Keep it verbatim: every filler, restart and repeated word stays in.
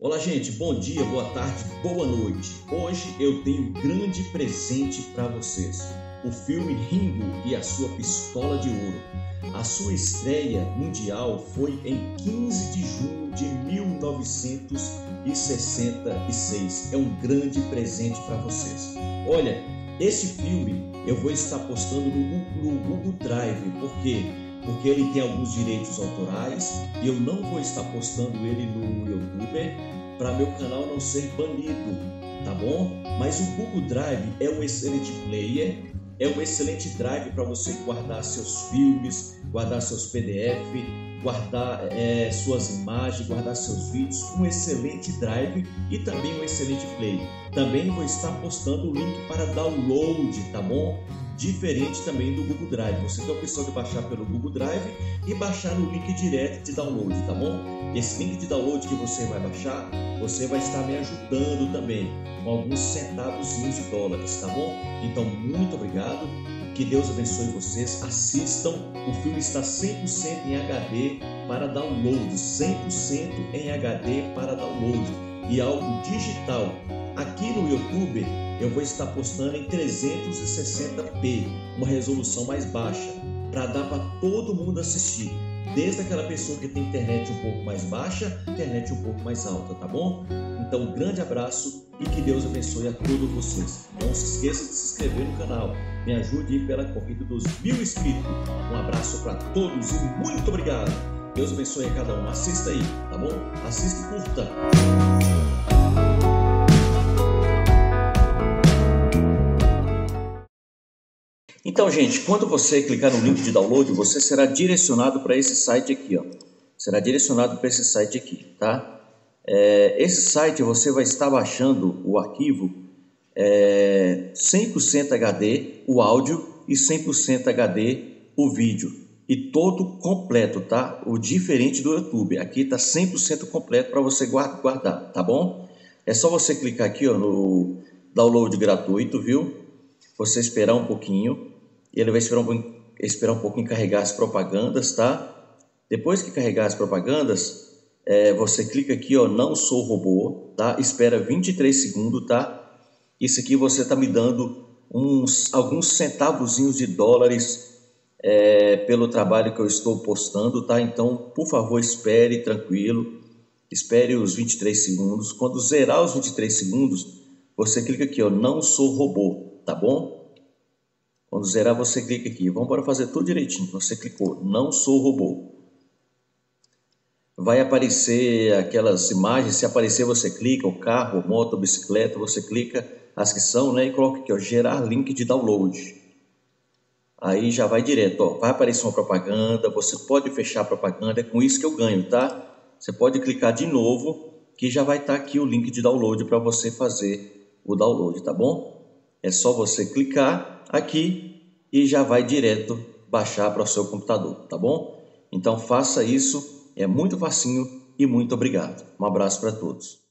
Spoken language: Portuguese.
Olá, gente, bom dia, boa tarde, boa noite. Hoje eu tenho um grande presente para vocês. O filme Ringo e a sua pistola de ouro. A sua estreia mundial foi em quinze de junho de mil novecentos e sessenta e seis. É um grande presente para vocês. Olha, esse filme eu vou estar postando no, no Google Drive, por quê? Porque ele tem alguns direitos autorais e eu não vou estar postando ele no YouTube para meu canal não ser banido, tá bom? Mas o Google Drive é um excelente player, é um excelente drive para você guardar seus filmes, guardar seus P D F, guardar é, suas imagens, guardar seus vídeos, um excelente drive e também um excelente player. Também vou estar postando o link para download, tá bom? Diferente também do Google Drive. Você tem a opção de baixar pelo Google Drive e baixar no link direto de download, tá bom? Esse link de download que você vai baixar, você vai estar me ajudando também com alguns centavos de dólares, tá bom? Então, muito obrigado. Que Deus abençoe vocês. Assistam. O filme está cem por cento em H D para download. cem por cento em H D para download. E algo digital. Aqui no YouTube eu vou estar postando em trezentos e sessenta p, uma resolução mais baixa, para dar para todo mundo assistir. Desde aquela pessoa que tem internet um pouco mais baixa, internet um pouco mais alta, tá bom? Então, um grande abraço e que Deus abençoe a todos vocês. Não se esqueça de se inscrever no canal. Me ajude a ir pela corrida dos mil inscritos. Um abraço para todos e muito obrigado. Deus abençoe a cada um. Assista aí, tá bom? Assista e curta. Então, gente, quando você clicar no link de download, você será direcionado para esse site aqui, ó. Será direcionado para esse site aqui, tá? É, esse site você vai estar baixando o arquivo é, cem por cento H D, o áudio, e cem por cento H D, o vídeo. E todo completo, tá? O diferente do YouTube. Aqui está cem por cento completo para você guardar, tá bom? É só você clicar aqui, ó, no download gratuito, viu? Você esperar um pouquinho. E ele vai esperar um, esperar um pouquinho carregar as propagandas, tá? Depois que carregar as propagandas, é, você clica aqui, ó, não sou robô, tá? Espera vinte e três segundos, tá? Isso aqui você tá me dando uns, alguns centavozinhos de dólares é, pelo trabalho que eu estou postando, tá? Então, por favor, espere tranquilo, espere os vinte e três segundos. Quando zerar os vinte e três segundos, você clica aqui, ó, não sou robô, tá bom? Quando zerar, você clica aqui. Vamos para fazer tudo direitinho. Você clicou, não sou robô. Vai aparecer aquelas imagens. Se aparecer, você clica. O carro, moto, bicicleta, você clica. As que são, né? E coloca aqui, ó, gerar link de download. Aí já vai direto, ó. Vai aparecer uma propaganda. Você pode fechar a propaganda. É com isso que eu ganho, tá? Você pode clicar de novo, que já vai estar aqui o link de download para você fazer o download, tá bom? É só você clicar aqui e já vai direto baixar para o seu computador, tá bom? Então faça isso, é muito facinho e muito obrigado. Um abraço para todos.